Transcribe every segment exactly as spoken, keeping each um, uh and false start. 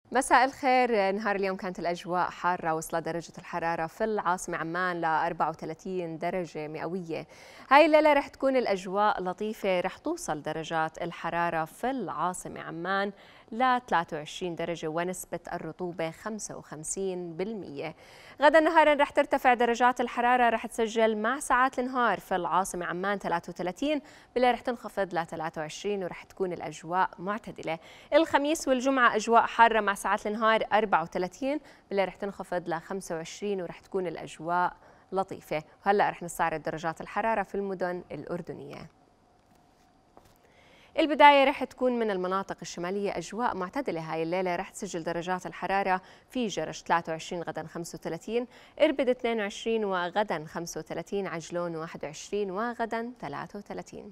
مساء الخير. نهار اليوم كانت الأجواء حارة، وصلت درجة الحرارة في العاصمة عمان ل أربعة وثلاثين درجة مئوية. هاي الليلة رح تكون الأجواء لطيفة، رح توصل درجات الحرارة في العاصمة عمان ل ثلاثة وعشرين درجة ونسبة الرطوبة خمسة وخمسين بالمئة. غدا نهارا رح ترتفع درجات الحرارة، رح تسجل مع ساعات النهار في العاصمة عمان ثلاثة وثلاثين، بالليل رح تنخفض ل ثلاثة وعشرين ورح تكون الأجواء معتدلة. الخميس والجمعة أجواء حارة مع ساعات النهار أربعة وثلاثين، بالليل رح تنخفض ل خمسة وعشرين ورح تكون الأجواء لطيفة. وهلا رح نستعرض درجات الحرارة في المدن الأردنية. البداية رح تكون من المناطق الشمالية، أجواء معتدلة هاي الليلة، رح تسجل درجات الحرارة في جرش ثلاثة وعشرين، غدا خمسة وثلاثين، إربد اثنين وعشرين وغدا خمسة وثلاثين، عجلون واحد وعشرين وغدا ثلاثة وثلاثين.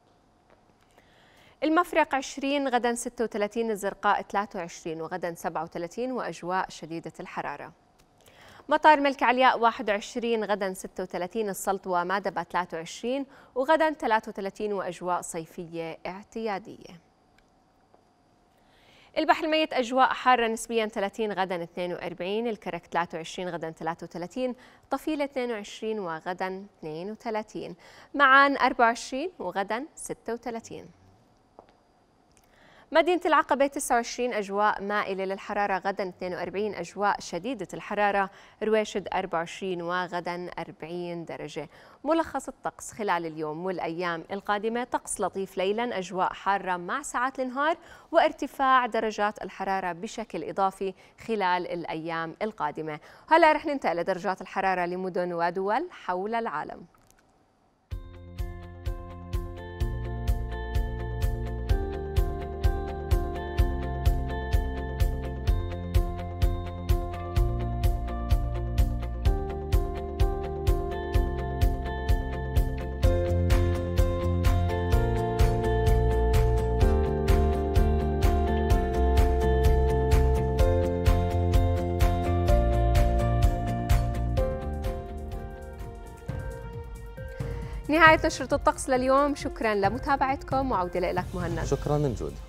المفرق عشرين، غدا ستة وثلاثين، الزرقاء ثلاثة وعشرين وغدا سبعة وثلاثين وأجواء شديدة الحرارة. مطار ملك علياء واحد وعشرين، غدا ستة وثلاثين، السلط ومادبة ثلاثة وعشرين وغدا ثلاثة وثلاثين وأجواء صيفية اعتيادية. البحر الميت أجواء حارة نسبيا ثلاثين، غدا اثنين وأربعين، الكرك ثلاثة وعشرين، غدا ثلاثة وثلاثين، طفيلة اثنين وعشرين وغدا اثنين وثلاثين، معان أربعة وعشرين وغدا ستة وثلاثين. مدينة العقبة تسعة وعشرين، أجواء مائلة للحرارة، غدا اثنين وأربعين، أجواء شديدة الحرارة، رويشد أربعة وعشرين وغدا أربعين درجة. ملخص الطقس خلال اليوم والأيام القادمة: طقس لطيف ليلا، أجواء حارة مع ساعات النهار، وارتفاع درجات الحرارة بشكل إضافي خلال الأيام القادمة. هلا رح ننتقل لدرجات الحرارة لمدن ودول حول العالم. نهاية نشرة الطقس لليوم، شكرا لمتابعتكم وعودة لك مهند. شكرا من جود.